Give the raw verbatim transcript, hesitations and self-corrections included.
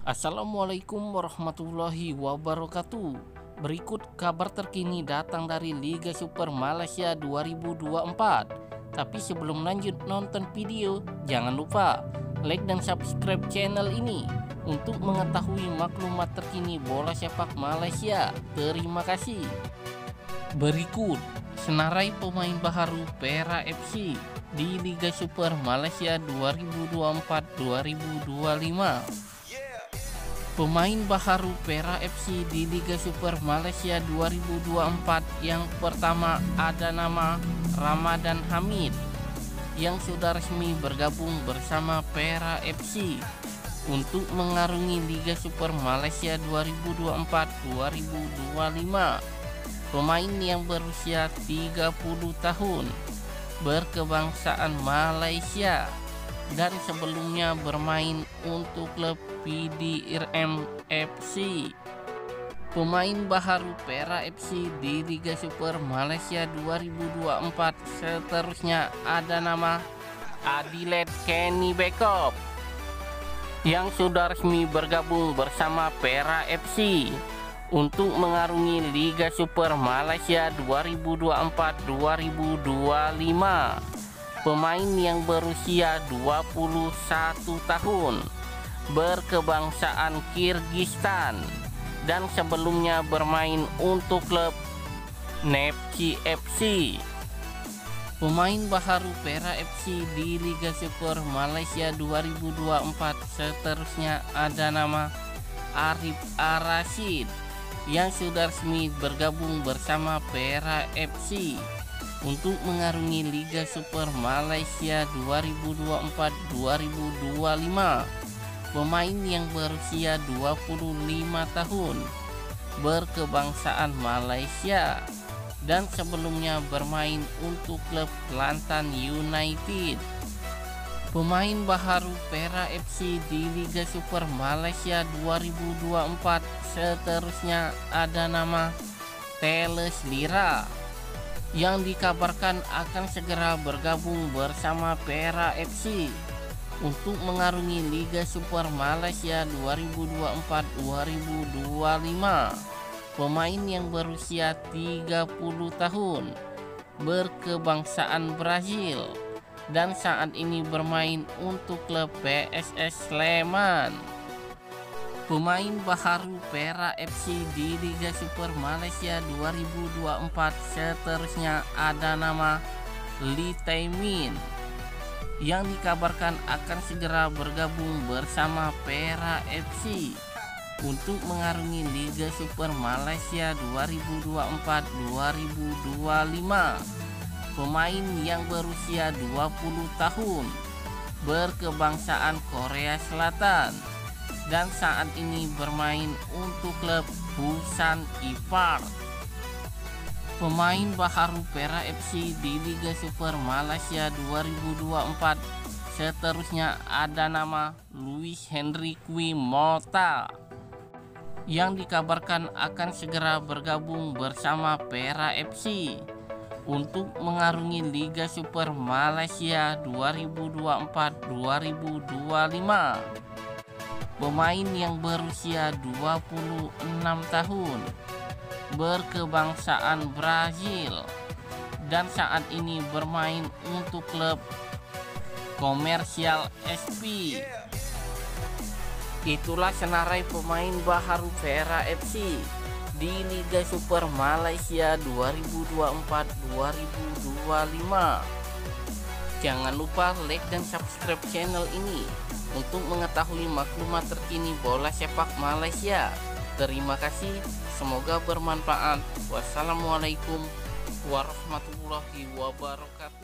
Assalamualaikum warahmatullahi wabarakatuh. Berikut kabar terkini datang dari Liga Super Malaysia dua ribu dua puluh empat. Tapi sebelum lanjut nonton video, jangan lupa like dan subscribe channel ini untuk mengetahui maklumat terkini bola sepak Malaysia. Terima kasih. Berikut senarai pemain baru Perak F C di Liga Super Malaysia dua ribu dua puluh empat dua ribu dua puluh lima. Pemain baru Perak F C di Liga Super Malaysia dua ribu dua puluh empat yang pertama ada nama Ramadan Hamid yang sudah resmi bergabung bersama Perak F C untuk mengarungi Liga Super Malaysia dua ribu dua puluh empat dua ribu dua puluh lima. Pemain yang berusia tiga puluh tahun, berkebangsaan Malaysia, dan sebelumnya bermain untuk klub P D R M F C. Pemain baru Perak F C di Liga Super Malaysia dua ribu dua puluh empat seterusnya ada nama Adelaide Kenny Bekop yang sudah resmi bergabung bersama Perak F C untuk mengarungi Liga Super Malaysia dua ribu dua puluh empat dua ribu dua puluh lima. Pemain yang berusia dua puluh satu tahun, berkebangsaan Kyrgyzstan, dan sebelumnya bermain untuk klub Nepci F C. Pemain baru Perak F C di Liga Super Malaysia dua ribu dua puluh empat seterusnya ada nama Arif Ar-Rashid yang sudah resmi bergabung bersama Perak F C untuk mengarungi Liga Super Malaysia dua ribu dua puluh empat dua ribu dua puluh lima. Pemain yang berusia dua puluh lima tahun, berkebangsaan Malaysia, dan sebelumnya bermain untuk klub Kelantan United. Pemain baru Perak F C di Liga Super Malaysia dua ribu dua puluh empat seterusnya ada nama Teles Lira yang dikabarkan akan segera bergabung bersama Perak F C untuk mengarungi Liga Super Malaysia dua ribu dua puluh empat dua ribu dua puluh lima. Pemain yang berusia tiga puluh tahun, berkebangsaan Brazil, dan saat ini bermain untuk klub P S S Sleman. Pemain baru Perak F C di Liga Super Malaysia dua ribu dua puluh empat seterusnya ada nama Lee Tae-min yang dikabarkan akan segera bergabung bersama Perak F C untuk mengarungi Liga Super Malaysia dua ribu dua puluh empat dua ribu dua puluh lima. Pemain yang berusia dua puluh tahun, berkebangsaan Korea Selatan, dan saat ini bermain untuk klub Busan Ipar. Pemain baru Perak F C di Liga Super Malaysia dua ribu dua puluh empat seterusnya ada nama Luis Henrique Mota yang dikabarkan akan segera bergabung bersama Perak F C untuk mengarungi Liga Super Malaysia dua ribu dua puluh empat dua ribu dua puluh lima. Pemain yang berusia dua puluh enam tahun, berkebangsaan Brazil, dan saat ini bermain untuk klub Komersial S P. Itulah senarai pemain baru Perak F C di Liga Super Malaysia dua ribu dua puluh empat dua ribu dua puluh lima. Jangan lupa like dan subscribe channel ini untuk mengetahui maklumat terkini bola sepak Malaysia. Terima kasih, semoga bermanfaat. Wassalamualaikum warahmatullahi wabarakatuh.